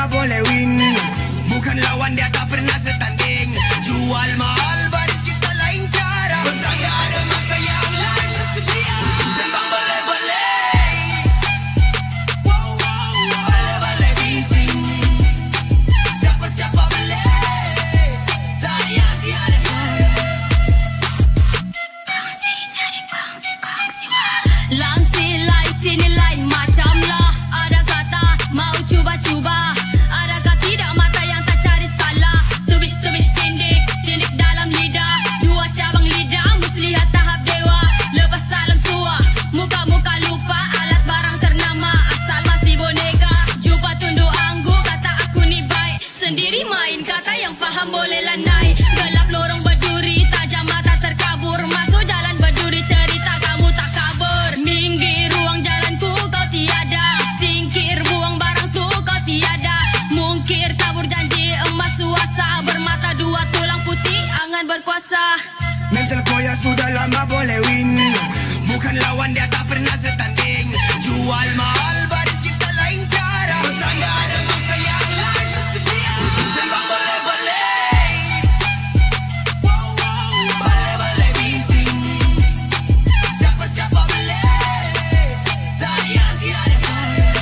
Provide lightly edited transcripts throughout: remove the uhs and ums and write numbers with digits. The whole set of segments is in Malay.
boleh win. Bukan lawan dia tak pernah setanding. Jual mahal baris kita lain cara. Bertangga ada masa yang lain bersedia. Sembang boleh-boleh, boleh-boleh bising. Siapa-siapa boleh, tak yang tiada. Kongsi jadi kongsi wah. Langsi lain sini lain macam lah. Ada kata mau cuba-cuba. Adakah tidak mata yang tak cari salah. Tubik-tubik tindik dalam lidah. Dua cabang lidah mesti lihat tahap dewa. Lepas salam tua, muka-muka lupa. Alat barang ternama asal masih boneka. Jumpa tunduk anggu kata aku ni baik. Sendiri main kata yang faham boleh lanai. Gelap lorong berduri, tajam mata terkabur. Masuk jalan berduri cerita kamu tak kabur. Minggir ruang jalanku kau tiada. Singkir buang barang tu kau tiada. Mungkir tabur janji emas suasa. Bermata dua tulang putih angan berkuasa. Mental koya sudah lama boleh win. Bukan lawan dia tak pernah setanding. Jual mahal baris kita lain cara. Bertangga ada masa yang lain bersedia. Sembang boleh-boleh, boleh-boleh bising. Siapa-siapa boleh, tak yang tiada.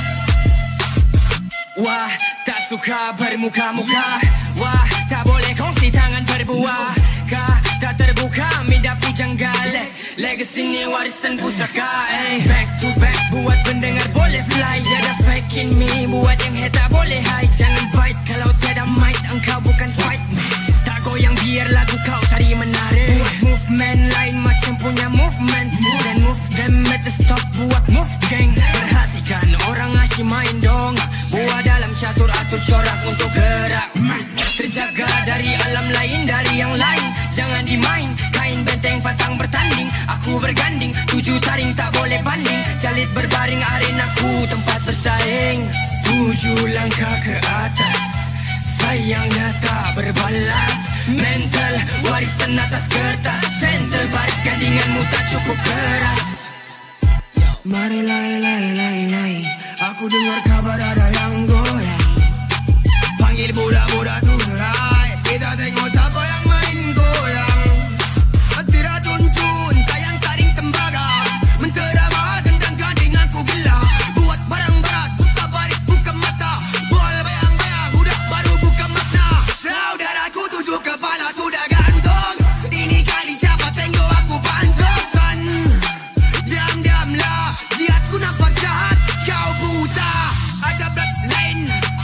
Wah, tak suka bermuka-muka. Wah, tak boleh kongsi tangan berbuah. Tak terbuka, minda pujang galak. Legacy ni warisan pusaka. Back to back, buat pendengar boleh fly. Tiada fake in me, buat yang hater boleh hide. Jangan bite, kalau tiada mic, engkau bukan fight me. Tak goyang biar lagu kau tadi menarik. Buat movement lain macam punya movement. Dan move them at the stop, buat move gang. Perhatikan orang asyik main dong. Buat dalam catur atur corak untuk gerak. Terjaga dari alam lain, dari yang lain. Jangan dimain, kain benteng pantang bertanding. Aku berganding, 7 taring tak boleh banding. Jalit berbaring arenaku tempat bersaing. 7 langkah ke atas, sayangnya tak berbalas. Mental warisan atas kertas. Gentle baris gandinganmu tak cukup keras. Mari lai. Aku dengar kabar ada yang goyang. Panggil budak-budak turai. Kita tengok siapa yang main goyang. Tidak tuntun, tayang taring tembaga. Mentera mahal gendang gading aku gila. Buat barang berat, buka baris buka mata. Bual bayang-bayang, budak baru buka makna. Saudaraku 7 kepala sudah gantung. Ini kali siapa tengok aku panjang. San, diam-diamlah, lihatku nampak jahat. Kau buta, ada bloodline.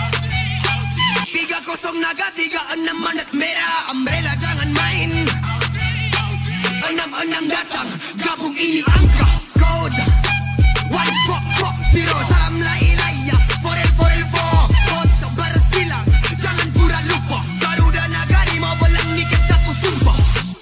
3-0 naga, 3-6 mandat merah. Umbrella jangan main. 6-6 datang, gabung ini angka. Code 1440, salam lai-laya. 4L4L4, sosok bersilang. Jangan pura lupa, Garuda Nagari mau belang niket satu sumpah.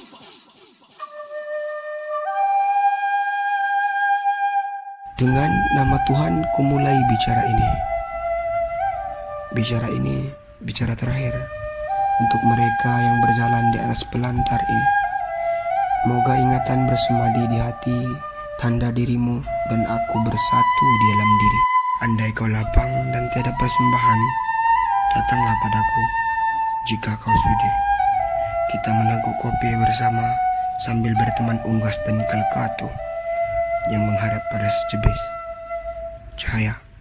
Dengan nama Tuhan ku mulai bicara ini. Bicara ini, bicara terakhir untuk mereka yang berjalan di atas pelantar ini. Moga ingatan bersemadi di hati, tanda dirimu dan aku bersatu di dalam diri. Andai kau lapang dan tiada persembahan, datanglah padaku jika kau sudi. Kita meneguk kopi bersama sambil berteman unggas dan kalkato yang mengharap pada secebis cahaya.